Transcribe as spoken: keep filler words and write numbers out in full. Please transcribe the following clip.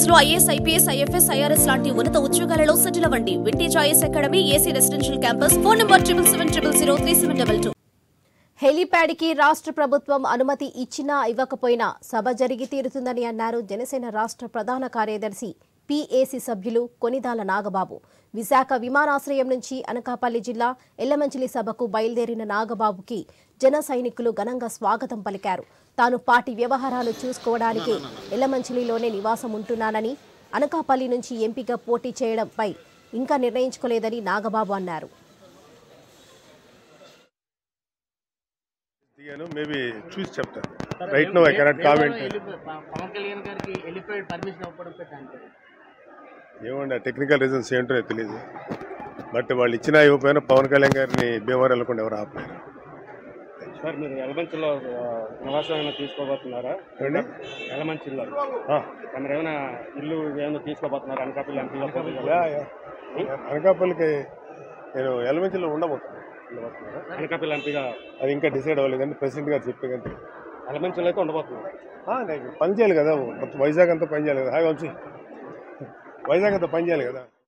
Campus లో IAS, IPS, IFS, IRS లాంటి ఉన్నత ఉద్యోగాలలో సెటిల్ అవ్వండి. Vintage IAS academy, AC residential campus. Phone number triple seven triple zero three seven double two. Helipad కి రాష్ట్ర ప్రభుత్వం అనుమతి ఇచ్చినా ఇవ్వకపోయినా సభ జరిగి తీరుతుందని అన్నారు జనసేన రాష్ట్ర ప్రధాన కార్యదర్శి పీఏసీ సభ్యులు కొనిదాల నాగబాబు. విశాఖ విమానాశ్రయం నుంచి అనకాపల్లి జిల్లా ఎల్లమంచిలి సభకు బయలుదేరిన నాగబాబుకి జన సైనికులు ఘనంగా స్వాగతం పలికారు. తాను పార్టీ వ్యవహారాలు చూసుకోవడానికి ఎల్లమంచిలిలోనే నివాసం ఉంటున్నానని, అనకాపల్లి నుంచి ఎంపీగా పోటీ చేయడంపై ఇంకా నిర్ణయించుకోలేదని నాగబాబు అన్నారు. మేబీ చూసి చెప్తాను. Right no I cannot comment. Pawan Kalyan గారికి హెలిప్యాడ్ పర్మిషన్ ఇవ్వడం ఏమన్నా టెక్నికల్ రీజన్స్ ఏంటో తెలియదు. బట్ వాళ్ళు ఇచ్చినా ఇవ్వకపోయినా పవన్ కళ్యాణ్ గారిని భీమవరం వెళ్ళకుండా ఎవరు ఆపలేరు. సార్, మీరు ఎలమంచిలో నివాసం ఏమైనా తీసుకోబోతున్నారా? ఎలమంచిలో మీరు ఏమైనా ఇల్లు ఏమైనా తీసుకోబోతున్నారా? అనకాపల్లి ఎంపీలో అనకాపల్లికి నేను ఎలమంచిలో ఉండబోతున్నాను. అనకాపల్లి ఎంపీగా అది ఇంకా డిసైడ్ అవ్వలేదండి. ప్రెసిడెంట్ గారు చెప్పే కానీ ఎలమంచిలో అయితే ఉండబోతున్నారు. నేను పని చేయాలి కదా, మొత్తం వైజాగ్ అంతా పని చేయాలి కదా. హాయ్ వంశీ, వైజాగ్ అంతా పని చేయాలి కదా.